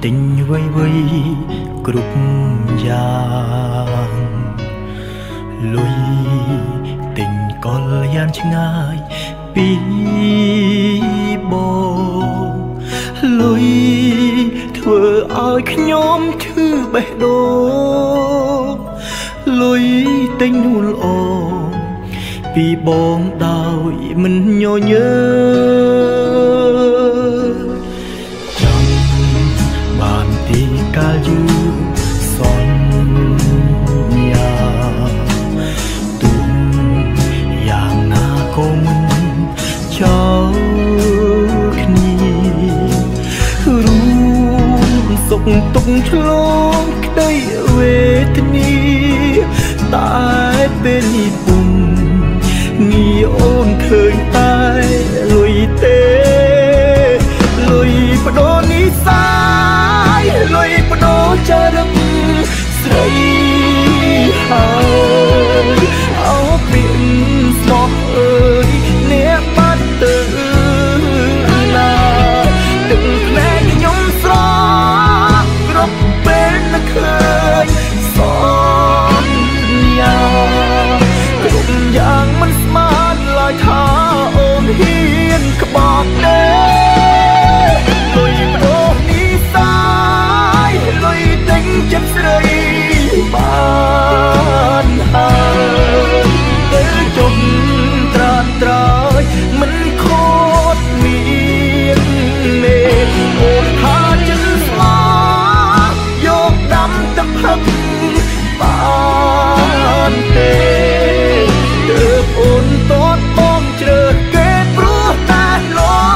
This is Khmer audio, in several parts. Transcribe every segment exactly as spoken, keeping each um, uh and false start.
ទិញវៃវៃគ្រប់យ៉ាងលុយទិញកលយ៉ាងឆ្ងាយពីបងលុយធ្វើឲ្យខ្ញុំឈឺបេះដូងលុយទិញនួនល្អពីបងដោយមិនញញើចាំបានទីកាលយូរសន្យាទុំយ៉ាងណាក៏មិនចោលគ្នារួមសុខទុក្ខឆ្លងក្តីវេទនាតែពេលនេះពុំងាអូនឃើញតែលុយទេលុយបដូរនិសាយលុយបដូរចរិតស្រីហើយអោពីស្មោះអើយអ្នកបាត់ទៅណាទឹកភ្នែកខ្ញុំស្រស់គ្រប់ពេលនឹកឃើញសន្យាគ្រប់យ៉ាងមិនស្មានឡើយថាអូនហ៊ានក្បត់ទេលុយបដូរនិសាយលុយទិញចិត្តស្រីបានហើយពេលជុំត្រាតត្រោយមិនខូចមានមេអូនថាចិត្តស្លាយកដាំទឹកផឹកបានទេទើបអូនតតបងជ្រើសគេព្រោះតែល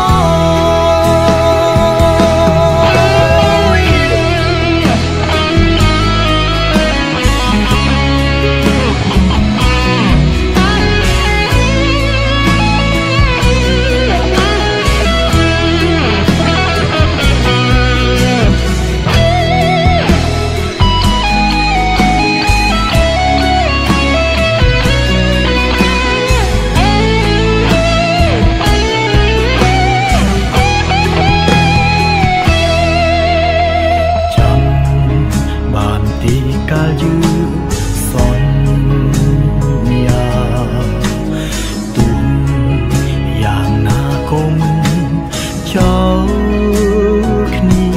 កាលយូរសន្យាទុំយ៉ាងណាក៏មិនចោលគ្នា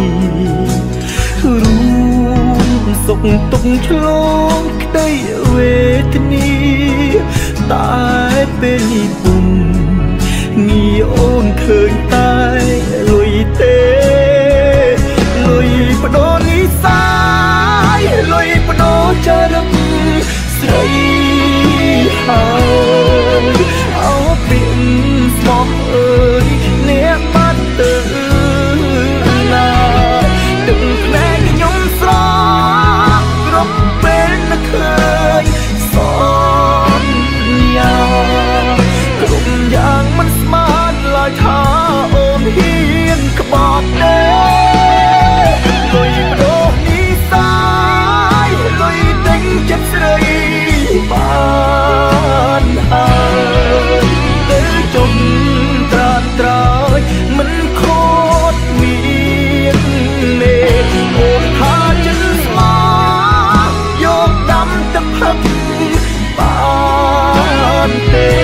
រួមសុខទុក្ខឆ្លងក្តីវេទនាតែពេលនេះពុំងាអូនឃើញតែលុយទេលុយបដូរនិសាយលុយបដូរចរិតស្រីហើយអោពីស្មោះអើយអ្នកបាត់ទៅណាទឹកភ្នែកខ្ញុំស្រស់គ្រប់ពេលនឹកឃើញសន្យាគ្រប់យ៉ាងមិនស្មានឡើយថាអូនហ៊ានក្បត់ទេលុយបដូរនិសាយលុយទិញចិត្តស្រីបានហើយពេលជុំត្រាតត្រោយមិនខូចមានមេអូនថាចិត្តស្លាយកដាំទឹកផឹកបានទេ